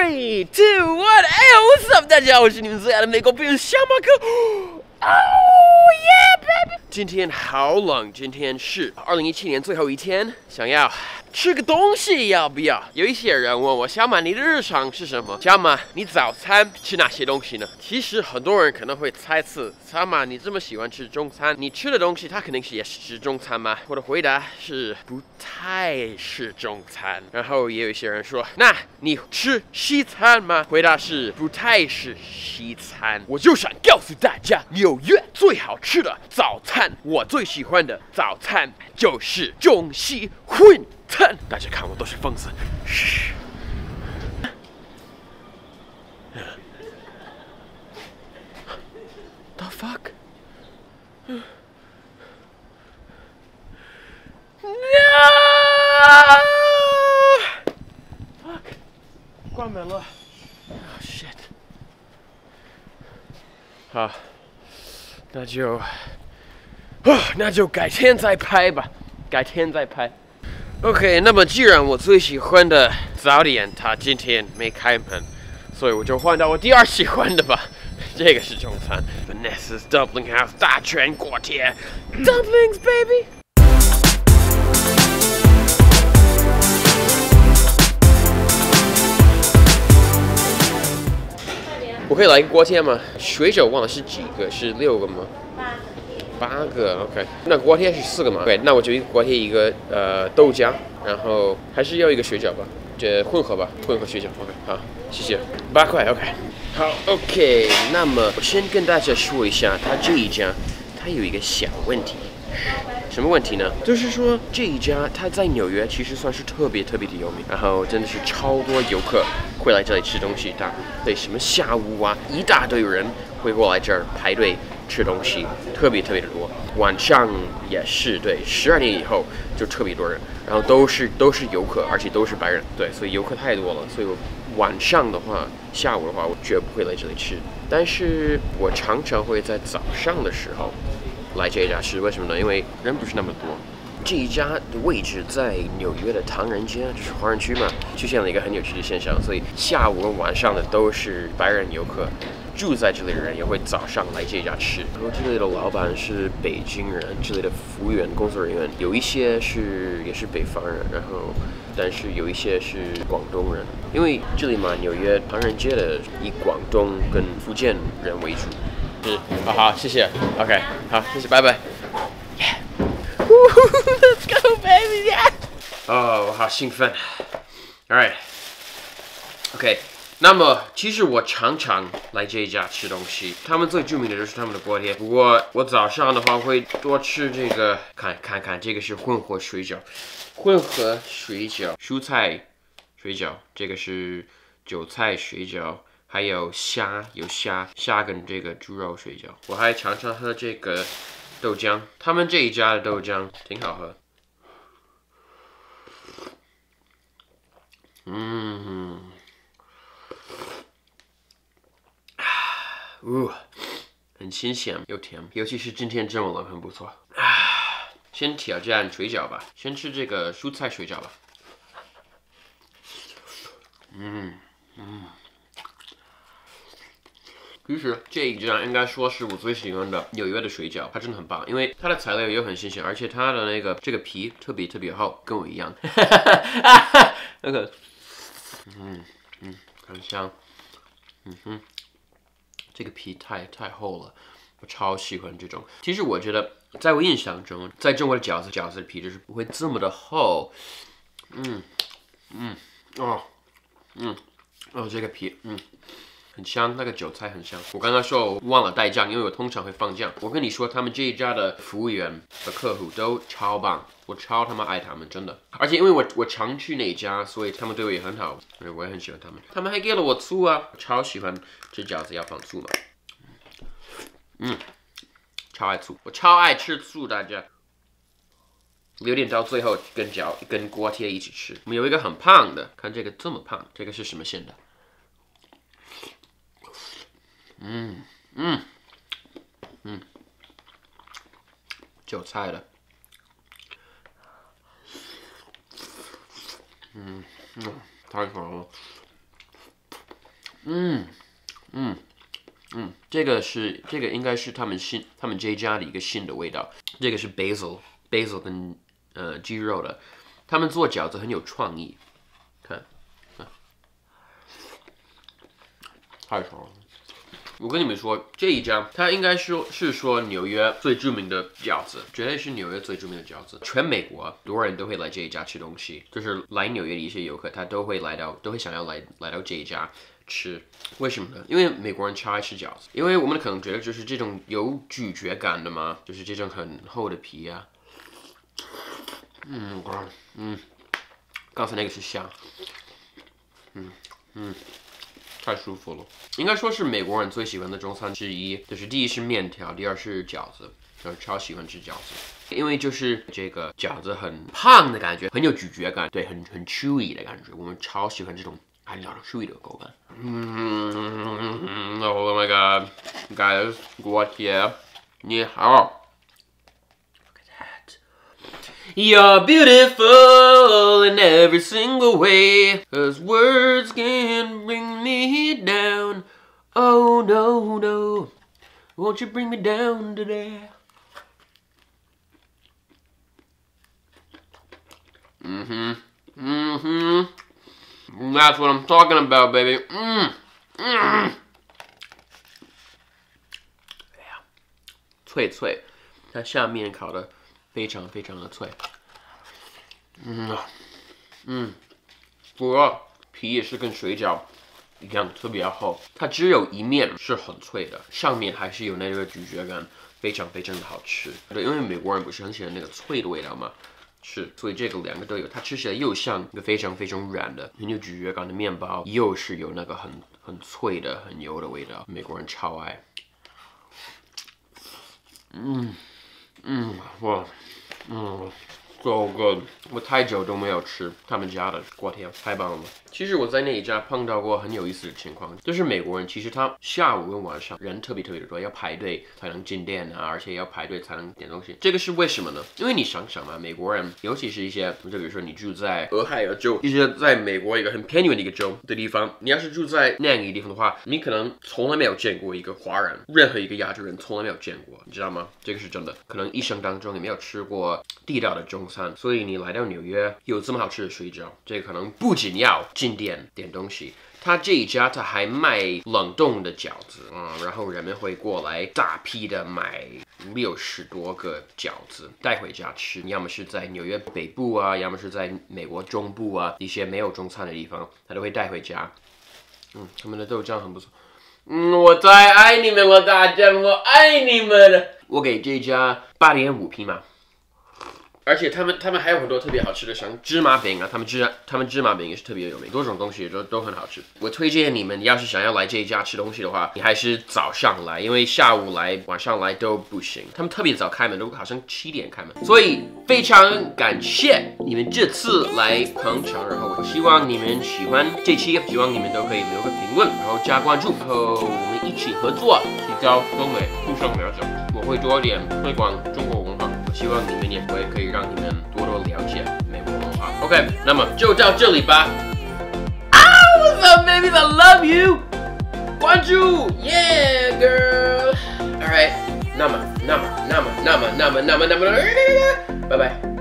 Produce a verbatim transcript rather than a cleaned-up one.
Three, two, one. Hey, what's up？ 大家好，我是你们最爱的美国朋友小马哥。Oh yeah, baby！ 今天好冷，今天是二零一七年最后一天，想要吃个东西，要不要？有一些人问我，小马，你的日常是什么？小马，你早餐吃哪些东西呢？其实很多人可能会猜测，小马，你这么喜欢吃中餐，你吃的东西它肯定是也是吃中餐吗？我的回答是不太是中餐。然后也有一些人说，那你吃西餐吗？回答是不太是西餐。我就想告诉大家，纽约最好吃的早餐，我最喜欢的早餐就是中西混餐。大家看我都是疯子。嘘。The fuck? No! Fuck! 关门了。Oh shit! 好，那就，哦，那就改天再拍吧，改天再拍。OK， 那么既然我最喜欢的早点它今天没开门，所以我就换到我第二喜欢的吧。这个是中餐 ，Vanessa's Dumpling House 大全锅贴 ，Dumplings baby。我可以来一个锅贴吗？水饺忘了是几个，是六个吗？八个。八个 ，OK。那锅贴是四个吗 ？OK， 那我就一个锅贴，一个呃豆浆，然后还是要一个水饺吧，这混合吧，混合水饺。OK， 好，谢谢。八块 ，OK。好 ，OK。那么我先跟大家说一下，他这一家，它有一个小问题。什么问题呢？就是说这一家它在纽约其实算是特别特别的有名，然后真的是超多游客会来这里吃东西的。对，什么下午啊，一大堆人会过来这儿排队吃东西，特别特别的多。晚上也是，对，十二点以后就特别多人，然后都是都是游客，而且都是白人，对，所以游客太多了，所以我晚上的话，下午的话，我绝不会来这里吃。但是我常常会在早上的时候来这一家吃，为什么呢？因为人不是那么多。这一家的位置在纽约的唐人街，就是华人区嘛，出现了一个很有趣的现象，所以下午跟晚上的都是白人游客，住在这里的人也会早上来这家吃。然后这里的老板是北京人，这里的服务员、工作人员有一些是也是北方人，然后但是有一些是广东人，因为这里嘛，纽约唐人街的以广东跟福建人为主。是，好好，谢谢 ，OK， 好，谢谢，拜拜。Let's go, baby! Yeah! 哦，我好兴奋 ！All right, OK. 那么，其实我常常来这一家吃东西。他们最著名的就是他们的锅贴。不过，我早上的话会多吃这个，看看看，这个是混合水饺，混合水饺，蔬菜水饺，这个是韭菜水饺。还有虾，有虾，虾跟这个猪肉水饺。我还常常喝这个豆浆，他们这一家的豆浆挺好喝。嗯，啊，呜，很新鲜又甜，尤其是今天这么冷，很不错。啊，先挑战水饺吧，先吃这个蔬菜水饺吧。嗯嗯。其实这一家应该说是我最喜欢的纽约的水饺，它真的很棒，因为它的材料又很新鲜，而且它的那个这个皮特别特别厚，跟我一样。那个，嗯嗯，很香。嗯哼，这个皮太太厚了，我超喜欢这种。其实我觉得，在我印象中，在中国的饺子饺子的皮就是不会这么的厚。嗯嗯哦嗯哦，这个皮嗯。很香，那个韭菜很香。我刚刚说我忘了带酱，因为我通常会放酱。我跟你说，他们这一家的服务员和客户都超棒，我超他妈爱他们，真的。而且因为我我常去那一家，所以他们对我也很好，所以我也很喜欢他们。他们还给了我醋啊，我超喜欢吃饺子要放醋嘛。嗯，超爱醋，我超爱吃醋，大家。留点到最后跟饺跟锅贴一起吃。我们有一个很胖的，看这个这么胖，这个是什么馅的？嗯嗯嗯，韭菜的，嗯嗯，太好了。 嗯嗯嗯，这个是这个应该是他们新他们这一家的一个新的味道。这个是 basil basil 跟呃鸡肉的，他们做饺子很有创意，看，看，太爽了。我跟你们说，这一家它应该说是说纽约最著名的饺子，绝对是纽约最著名的饺子。全美国很多人都会来这一家吃东西，就是来纽约的一些游客，他都会来到，都会想要来来到这一家吃。为什么呢？因为美国人超爱吃饺子，因为我们可能觉得就是这种有咀嚼感的嘛，就是这种很厚的皮啊。嗯嗯，刚才那个是虾，嗯嗯。太舒服了，应该说是美国人最喜欢的中餐之一。就是第一是面条，第二是饺子，然后超喜欢吃饺子，因为就是这个饺子很胖的感觉，很有咀嚼感，对，很很 chewy 的感觉，我们超喜欢这种很 chewy 的口感。嗯 ，Oh my God, guys, 锅贴，你好。You're beautiful in every single way, 'cause words can't bring me down. Oh no, no, won't you bring me down today? Mm-hmm, mm-hmm. That's what I'm talking about, baby. Mm, mm. Yeah. 脆脆，它下面烤的非常非常的脆。嗯嗯，不过皮也是跟水饺一样特别厚，它只有一面是很脆的，上面还是有那个咀嚼感，非常非常的好吃。对，因为美国人不是很喜欢那个脆的味道嘛，是，所以这个两个都有，它吃起来又像一个非常非常软的、很有咀嚼感的面包，又是有那个很很脆的、很油的味道，美国人超爱。嗯嗯，哇，嗯。So good！ 我太久都没有吃他们家的锅贴，太棒了。其实我在那一家碰到过很有意思的情况，就是美国人其实他下午跟晚上人特别特别的多，要排队才能进店啊，而且要排队才能点东西。这个是为什么呢？因为你想想嘛，美国人尤其是一些，就比如说你住在俄亥俄州，一些在美国一个很偏远的一个州的地方，你要是住在那样一个地方的话，你可能从来没有见过一个华人，任何一个亚洲人从来没有见过，你知道吗？这个是真的，可能一生当中你没有吃过地道的中餐。所以你来到纽约有这么好吃的水饺，这可能不仅要进店点东西，他这一家他还卖冷冻的饺子，嗯，然后人们会过来大批的买六十多个饺子带回家吃，要么是在纽约北部啊，要么是在美国中部啊，一些没有中餐的地方，他都会带回家。嗯，他们的豆浆很不错。嗯，我太爱你们了，大家，我爱你们。我给这家八点五匹嘛。而且他们他们还有很多特别好吃的，像芝麻饼啊，他们芝他们芝麻饼也是特别有名，多种东西都都很好吃。我推荐你们，要是想要来这一家吃东西的话，你还是早上来，因为下午来、晚上来都不行。他们特别早开门，都好像七点开门。所以非常感谢你们这次来捧场，然后我希望你们喜欢这期，希望你们都可以留个评论，然后加关注，然后我们一起合作，提高东北出生苗条。我会多一点推广中国文化。希望你们也会可以让你们多多了解美国文化。OK， 那么就到这里吧。啊 ，What's up, babies? I love you. 关注 ，Yeah, girl. All right，那么，那么，那么，那么，那么，那么，那么，拜拜。